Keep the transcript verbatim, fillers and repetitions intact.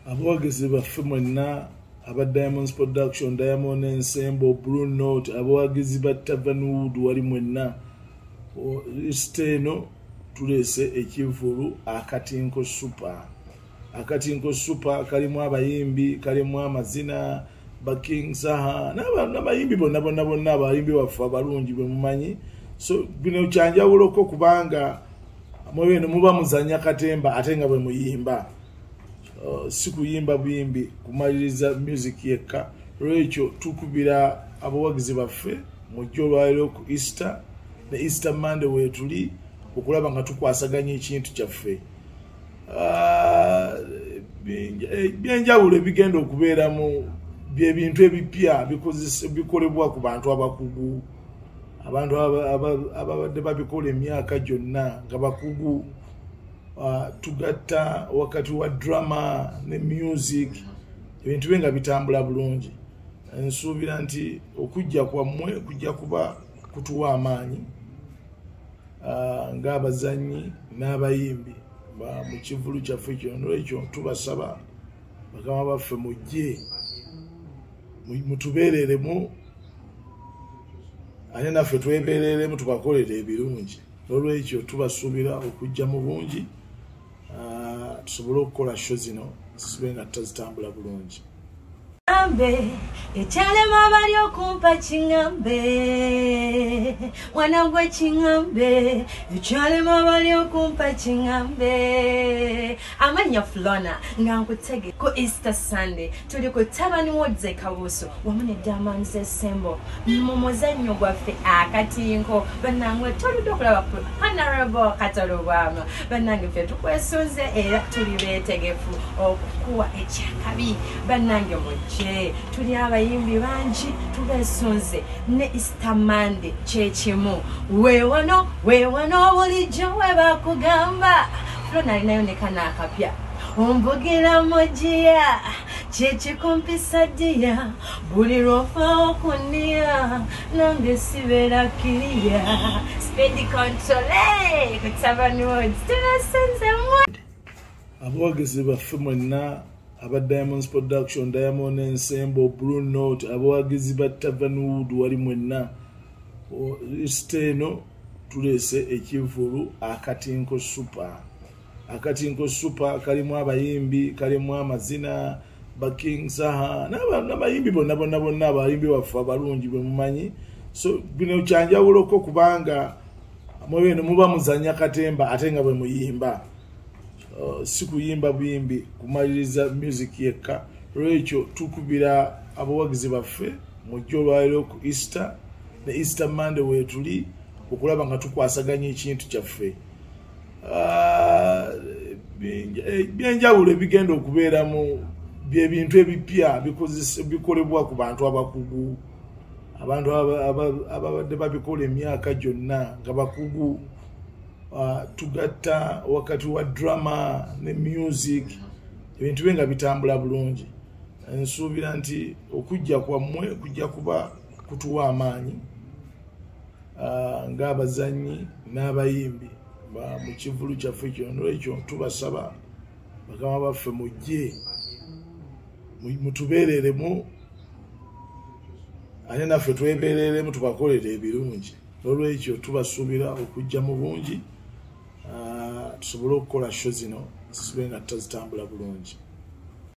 abawagizi baffe mwenna aba Diamonds Production, Diamond Ensemble, Blue Note, abawagizi ba Tarvern Wood wali mwenna isteno tulese ekivulu akatinko super akatinko super kalimu abayimbi kalimu amazina ba King Saha n'abayimbi bonna bonna bonna abayimbi baffe abalungi bwe mumanyi. So bino kyanjawuloko kubanga mwe muba muzanya katemba ate nga bwe muyimba. Uh, sikuyimba buyimbi kumaliriza music yekka. Lwekyo tukubira abawagizi baffe mu jjo lwaliro ku Easter ne Easter Monday wetuli okulaba nga tukwasaganya ekintu kyaffe. Uh, byenjawulo ebigenda okubeera mu byebintu ebipya bikolebwa ku bantu abakugu, abantu ababadde babikola emyaka gyonna nga bakugu. Uh, tugatta wakati wa drama ne music ebintu benga bitambula bulungi. Nsuubira nti okujja kwammwe kujja kuba kutuwa amaanyi uh, ng'abazanyi n'abayimbi ba mu kivulu kyaffe kino. Ekyo tubasaba bakama baffe mujje mutubeereremu ate naffe twebeereremu tubakolere ebirungi. Olwekyo tubasuubira okujja mu bungi uh, tusobole okukola show zino zisibe nga tazitambula bulungi. Ambe ekyalema bali okumpa kingambe mwana gwe kingambe ekyalema bali okumpa kingambe amanya Flona nga nkutege ku Easter Sunday tuli ku Tarvern Woods Kabusu wamu ne Diamonds Ensemble mu muzanyo gwaffe akatinko bannange toludde okulaba ku Honorable Kato Lubwama bannange ffe tukwesunze era tuli beetegefu okukuwa ekyakabi bannange mujje tuli abayimbi bangi tubesunze ne Easter Monday kyekimu weewano weewano bulijjo we bakugamba Flona alinayo ne kana akapya ombugira mojiya kyekikumpisa ddiya buli lwofa okunia nange sibeera kiriya speedi controle ku Tarvern Woods tubesunze mu abawagizi baffe mwenna aba Diamonds Production, Diamond Ensemble, Blue Note, abawagizi ba Tarvern Wood wali mwenna isteno tulese ekivulu akatinko super akatinko super kalimu abayimbi kalimu amazina ba King Saha n'abayimbi bonna bonna bonna abayimbi baffe abalungi bwe mumanyi. So bino kyanjawuloko kubanga mwe muba muzanya katemba ate nga bwe muyimba. Uh, sikuyimba buyimbi kumaliriza music yekka. Lwekyo tukubira abawagizi baffe mu jjo lwaliro ku Easter ne Easter Monday wetuli okulaba nga tukwasaganya ekintu kyaffe. Uh, byenjawulo ebigenda okubeera mu byebintu ebipya bikolebwa ku bantu abakugu, abantu ababadde babikola emyaka gyonna nga bakugu. Uh, tugatta wakati wa drama ne music ebintu benga bitambula bulungi. Nsuubira nti okujja kwammwe kujja kuba kutuwa amaanyi uh, ng'abazanyi n'abayimbi ba mu kivulu kyaffe kino. Ekyo tubasaba bakama baffe mujje mutubeereremu ate naffe twebeereremu tubakolere ebirungi. Olwekyo tubasuubira okujja mu bungi uh, tusobole okukola show zino zisibe nga tazitambula bulungi.